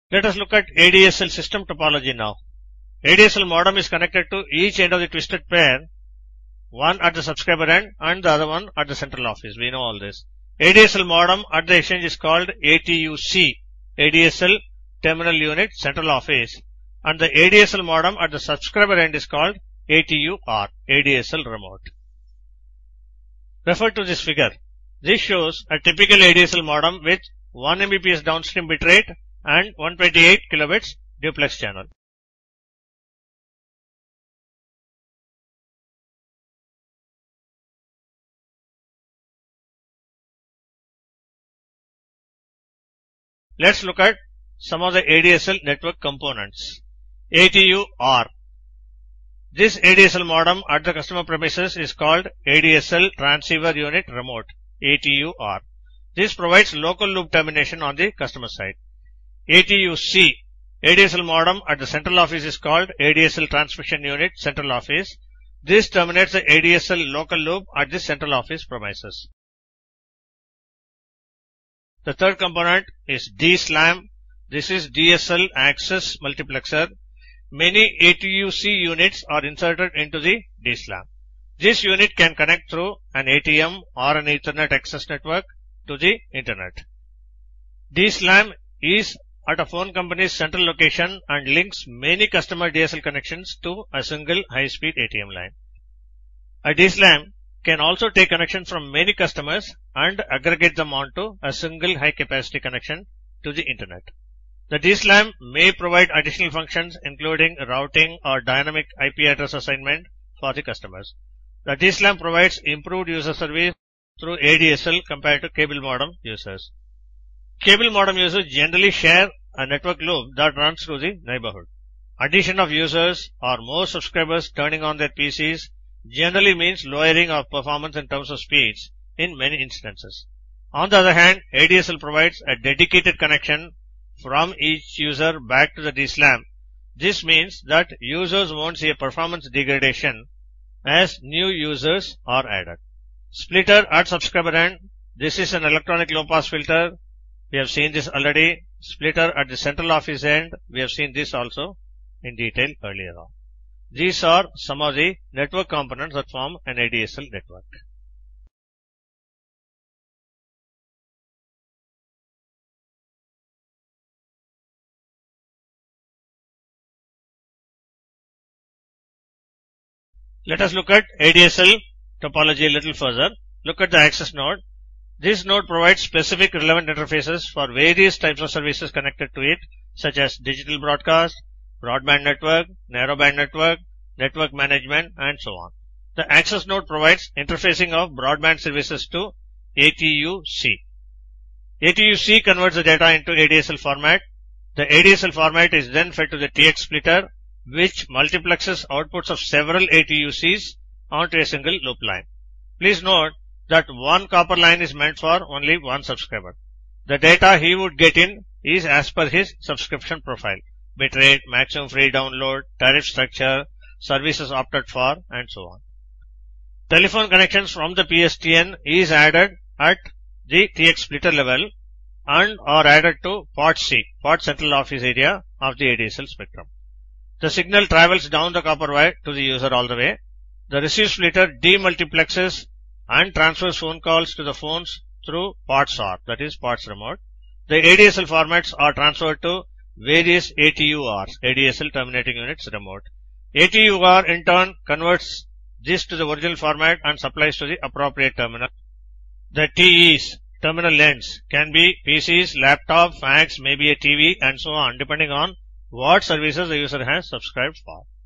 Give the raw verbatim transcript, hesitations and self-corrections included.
Let us look at A D S L system topology now. A D S L modem is connected to each end of the twisted pair, one at the subscriber end and the other one at the central office. We know all this. A D S L modem at the exchange is called A T U C, A D S L Terminal Unit Central Office, and the A D S L modem at the subscriber end is called A T U R, A D S L Remote. Refer to this figure. This shows a typical A D S L modem with one megabits per second downstream bitrate and one hundred twenty-eight kilobits duplex channel. Let's look at some of the A D S L network components. A T U R. This A D S L modem at the customer premises is called A D S L Transceiver Unit Remote, A T U R. This provides local loop termination on the customer side. A T U C. A D S L modem at the central office is called A D S L Transmission Unit Central Office. This terminates the A D S L local loop at the central office premises. The third component is D SLAM. This is D S L access multiplexer. Many A T U C units are inserted into the D SLAM. This unit can connect through an A T M or an Ethernet access network to the internet. D SLAM is at a phone company's central location and links many customer D S L connections to a single high-speed A T M line. A D SLAM can also take connections from many customers and aggregate them onto a single high-capacity connection to the internet. The D SLAM may provide additional functions including routing or dynamic I P address assignment for the customers. The D SLAM provides improved user service through A D S L compared to cable modem users. Cable modem users generally share a network loop that runs through the neighborhood. Addition of users or more subscribers turning on their P Cs generally means lowering of performance in terms of speeds in many instances. On the other hand, A D S L provides a dedicated connection from each user back to the D SLAM. This means that users won't see a performance degradation as new users are added. Splitter at subscriber end. This is an electronic low pass filter. We have seen this already. Splitter at the central office end. We have seen this also in detail earlier on. These are some of the network components that form an A D S L network. Let us look at A D S L topology a little further. Look at the access node. This node provides specific relevant interfaces for various types of services connected to it, such as digital broadcast, broadband network, narrowband network, network management, and so on. The access node provides interfacing of broadband services to A T U C. A T U C converts the data into A D S L format. The A D S L format is then fed to the T X splitter, which multiplexes outputs of several A T U Cs onto a single loop line. Please note that one copper line is meant for only one subscriber. The data he would get in is as per his subscription profile: bitrate, maximum free download, tariff structure, services opted for, and so on. Telephone connections from the P S T N is added at the T X splitter level and are added to port C, port central office area of the A D S L spectrum. The signal travels down the copper wire to the user all the way. The receive splitter demultiplexes and transfers phone calls to the phones through ports R, that is ports remote. The A D S L formats are transferred to various A T U Rs, A D S L terminating units remote. A T U R in turn converts this to the original format and supplies to the appropriate terminal. The T Es, terminal lengths, can be P Cs, laptop, fax, maybe a T V, and so on, depending on what services the user has subscribed for.